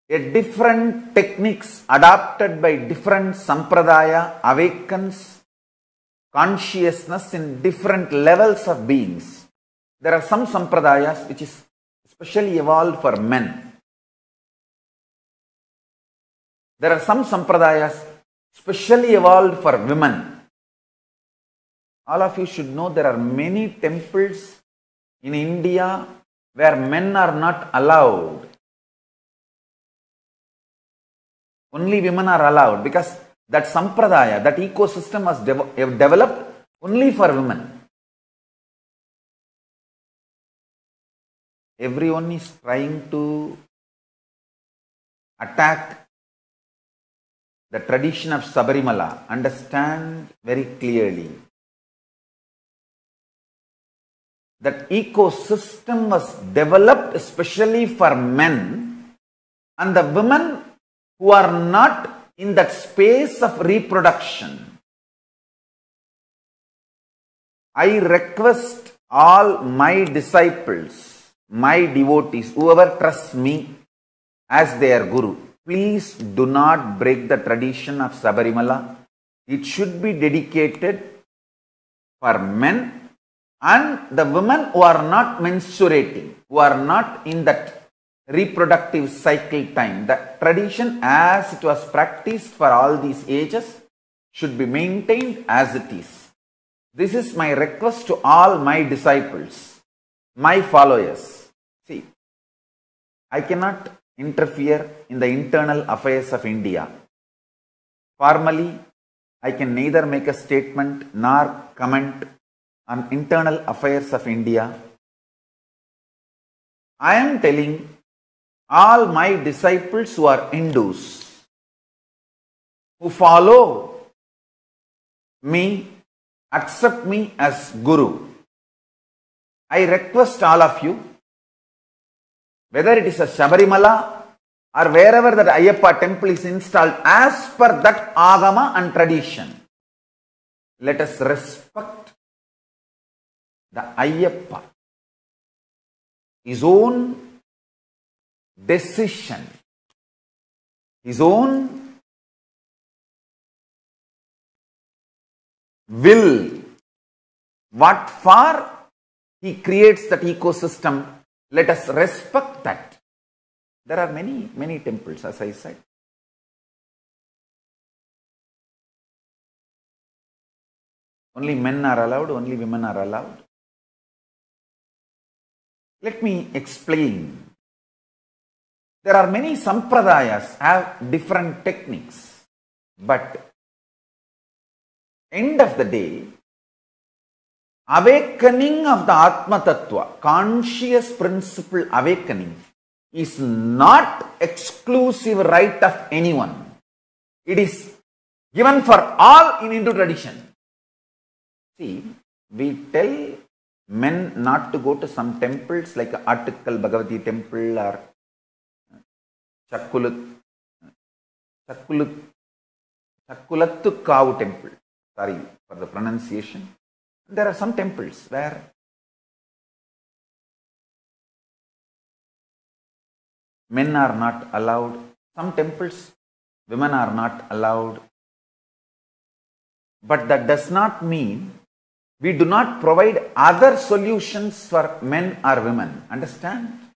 a different techniques adopted by different sampradaya awakens consciousness in different levels of beings. There are some sampradayas which is specially evolved for men. There are some sampradayas specially evolved for women. All of you should know there are many temples in India where men are not allowed. Only women are allowed because that sampradaya, that ecosystem was developed only for women. Everyone is trying to attack the tradition of Sabarimala. Understand very clearly. That ecosystem was developed especially for men, and the women who are not in that space of reproduction. I request all my disciples, my devotees, whoever trusts me as their guru, please do not break the tradition of Sabarimala. It should be dedicated for men and the women who are not menstruating, who are not in that reproductive cycle time. The tradition as it was practiced for all these ages should be maintained as it is. This is my request to all my disciples, my followers. See, I cannot interfere in the internal affairs of India. Formally, I can neither make a statement nor comment on internal affairs of India. I am telling all my disciples who are Hindus, who follow me, accept me as Guru. I request all of you, whether it is a Sabarimala or wherever that Ayyappa temple is installed, as per that Agama and tradition, let us respect the Ayyappa, his own decision, his own will, what for he creates that ecosystem. Let us respect that. There are many temples, as I said. Only men are allowed, only women are allowed. Let me explain. There are many sampradayas have different techniques, but end of the day, awakening of the Atma Tattva, conscious principle awakening, is not exclusive right of anyone. It is given for all in Hindu tradition. See, we tell men not to go to some temples like Attikal Bhagavati temple or Chakkulattu Kavu temple. Sorry for the pronunciation. There are some temples where men are not allowed. Some temples, women are not allowed. But that does not mean we do not provide other solutions for men or women. Understand?